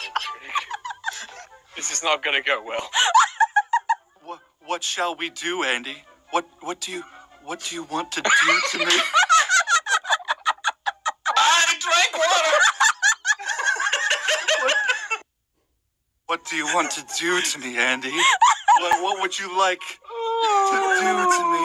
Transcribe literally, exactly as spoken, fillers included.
This is not gonna go well. What what shall we do, Andy? What what do you what do you want to do to me? I drank water. What, what do you want to do to me, Andy? What what would you like to do to me?